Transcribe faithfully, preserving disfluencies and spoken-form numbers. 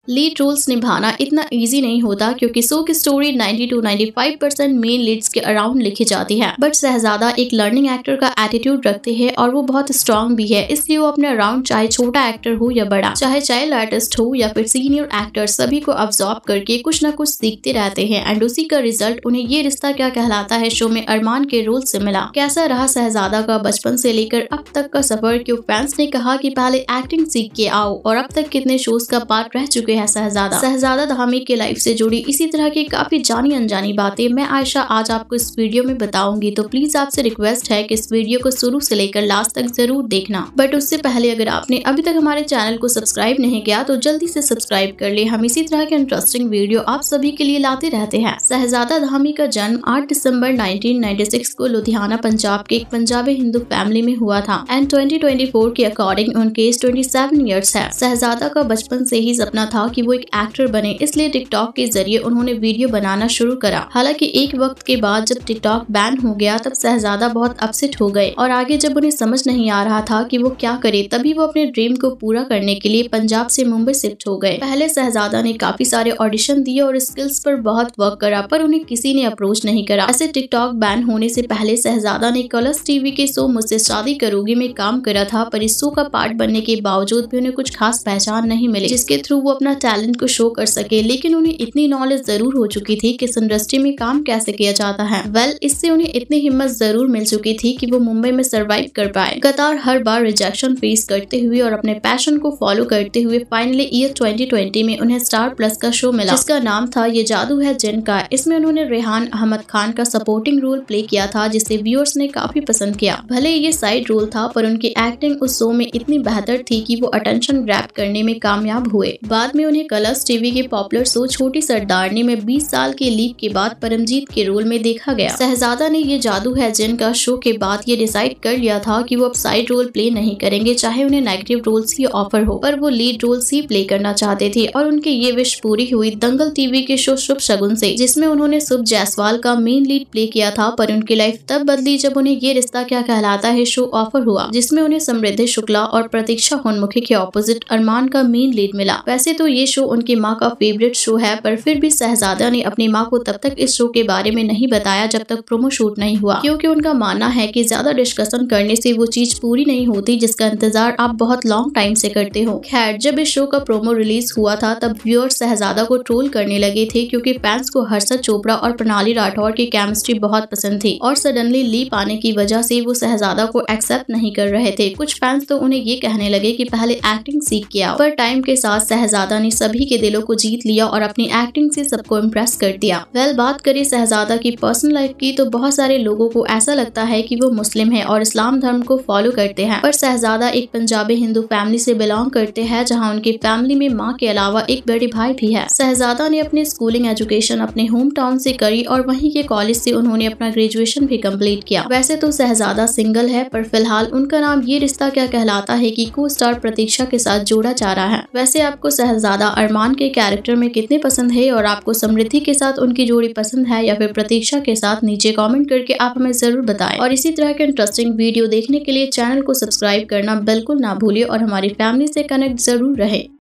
Lead roles निभाना इतना easy नहीं होता क्योंकि शो की story ninety two ninety five percent main leads के अराउंड लिखी जाती है। बट शहजादा एक लर्निंग एक्टर का एटीट्यूड रखते हैं और वो बहुत स्ट्रॉन्ग भी है, इसलिए वो अपने अराउंड चाहे छोटा एक्टर हो या बड़ा, चाहे चाइल्ड आर्टिस्ट हो या फिर सीनियर एक्टर, सभी को अब्सॉर्ब करके कुछ न कुछ सीखते रहते हैं। एंड उसी का रिजल्ट उन्हें ये रिश्ता क्या कहलाता है शो में अरमान के रोल से मिला। कैसा रहा शहजादा का बचपन से लेकर अब तक का सफर, क्यों फैंस ने कहा कि पहले एक्टिंग सीख के आओ, और अब तक कितने शोज का पार्ट रह चुके हैं शहजादा। शहजादा धामी के लाइफ से जुड़ी इसी तरह की काफी जानी अनजानी बातें मैं आयशा आज आपको इस वीडियो में बताऊंगी, तो प्लीज आपसे रिक्वेस्ट है कि इस वीडियो को शुरू से लेकर लास्ट तक जरूर देखना। बट उससे पहले अगर आपने अभी तक हमारे चैनल को सब्सक्राइब नहीं किया तो जल्दी से सब्सक्राइब कर ले, हम इसी तरह के इंटरेस्टिंग वीडियो आप सभी के लिए लाते रहते हैं। शहजादा धामी का जन्म आठ दिसंबर नाइंटीन नाइंटी सिक्स को लुधियाना पंजाब के एक पंजाबी हिंदू फैमिली में हुआ था। एंड ट्वेंटी ट्वेंटी फोर के अकॉर्डिंग उनके एज ट्वेंटी सेवन इयर्स है। शहजादा का बचपन से ही सपना था कि वो एक एक्टर बने, इसलिए टिकटॉक के जरिए उन्होंने वीडियो बनाना शुरू करा। हालांकि एक वक्त के बाद जब टिकटॉक बैन हो गया तब शहजादा बहुत अपसेट हो गए और आगे जब उन्हें समझ नहीं आ रहा था कि वो क्या करे, तभी वो अपने ड्रीम को पूरा करने के लिए पंजाब से मुंबई शिफ्ट हो गए। पहले शहजादा ने काफी सारे ऑडिशन दिए और स्किल्स पर बहुत वर्क करा, पर उन्हें किसी ने अप्रोच नहीं करा। ऐसे टिकटॉक बैन होने से पहले शहजादा ने कलर्स टीवी के शो मुझसे शादी करोगी में काम करा था, पर इस शो का पार्ट बनने के बावजूद भी उन्हें कुछ खास पहचान नहीं मिली जिसके थ्रू वो अपना टैलेंट को शो कर सके। लेकिन उन्हें इतनी नॉलेज जरूर हो चुकी थी कि इस इंडस्ट्री में काम कैसे किया जाता है। वेल well, इससे उन्हें इतनी हिम्मत जरूर मिल चुकी थी कि वो मुंबई में सरवाइव कर पाए। कतार हर बार रिजेक्शन फेस करते हुए और अपने पैशन को फॉलो करते हुए फाइनली ईयर ट्वेंटी ट्वेंटी में उन्हें स्टार प्लस का शो मिला जिसका नाम था ये जादू है जिन का। इसमें उन्होंने रेहान अहमद खान का सपोर्टिंग रोल प्ले किया था जिसे व्यूअर्स ने काफी पसंद किया। भले ये साइड रोल था पर उनकी एक्टिंग उस शो में इतनी बेहतर थी कि वो अटेंशन ग्रैब करने में कामयाब हुए। बाद में उन्हें कलर्स टीवी के पॉपुलर शो छोटी सरदारनी में बीस साल के लीव के बाद परमजीत के रोल में देखा गया। शहजादा ने ये जादू है जिन का शो के बाद ये डिसाइड कर लिया था कि वो अब साइड रोल प्ले नहीं करेंगे, चाहे उन्हें नेगेटिव रोल्स ही ऑफर हो, पर वो लीड रोल्स ही प्ले करना चाहते थे। और उनकी ये विश पूरी हुई दंगल टीवी के शो शुभ शगुन से, जिसमें उन्होंने शुभ जायसवाल का मेन लीड प्ले किया था। पर उनकी लाइफ तब बदली जब उन्हें ये रिश्ता क्या कहलाता है शो ऑफर हुआ, जिसमें उन्हें समृद्धि शुक्ला और प्रतीक्षा होनमुखी के ऑपोजिट अरमान का मेन लीड मिला। वैसे तो ये शो उनकी माँ का फेवरेट शो है, पर फिर भी शहजादा ने अपनी माँ को तब तक इस शो के बारे में नहीं बताया जब तक प्रोमो शूट नहीं हुआ, क्योंकि उनका मानना है कि ज्यादा डिस्कशन करने से वो चीज पूरी नहीं होती जिसका इंतजार आप बहुत लॉन्ग टाइम से करते हो। खैर, जब इस शो का प्रोमो रिलीज हुआ था तब व्यूअर्स शहजादा को ट्रोल करने लगे थे क्योंकि फैंस को हर्षद चोपड़ा और प्रणाली राठौर की केमिस्ट्री बहुत पसंद थी और सडनली लीप आने की वजह से वो शहजादा को एक्सेप्ट नहीं कर रहे थे। कुछ फैंस तो उन्हें ये कहने लगे कि पहले एक्टिंग सीख के आओ, पर टाइम के साथ शहजादा ने सभी के दिलों को जीत लिया और अपनी एक्टिंग से सबको इम्प्रेस कर दिया। वेल, बात करें शहजादा की पर्सनल लाइफ की तो बहुत सारे लोगों को ऐसा लगता है कि वो मुस्लिम है और इस्लाम धर्म को फॉलो करते हैं, पर शहजादा एक पंजाबी हिंदू फैमिली से बिलोंग करते हैं जहां उनकी फैमिली में मां के अलावा एक बड़े भाई भी है। शहजादा ने अपनी स्कूलिंग एजुकेशन अपने होम टाउन से करी और वहीं के कॉलेज से उन्होंने अपना ग्रेजुएशन भी कंप्लीट किया। वैसे तो शहजादा सिंगल है, पर फिलहाल उनका नाम ये रिश्ता क्या कहलाता है कि को स्टार प्रतीक्षा के साथ जोड़ा जा रहा है। वैसे आपको शहजादा अरमान के कैरेक्टर में कितने पसंद है और आपको समृद्धि के साथ उनकी जोड़ी पसंद है या फिर प्रतीक्षा के साथ, नीचे कमेंट करके आप हमें जरूर बताएं। और इसी तरह के इंटरेस्टिंग वीडियो देखने के लिए चैनल को सब्सक्राइब करना बिल्कुल ना भूलिए और हमारी फैमिली से कनेक्ट जरूर रहे।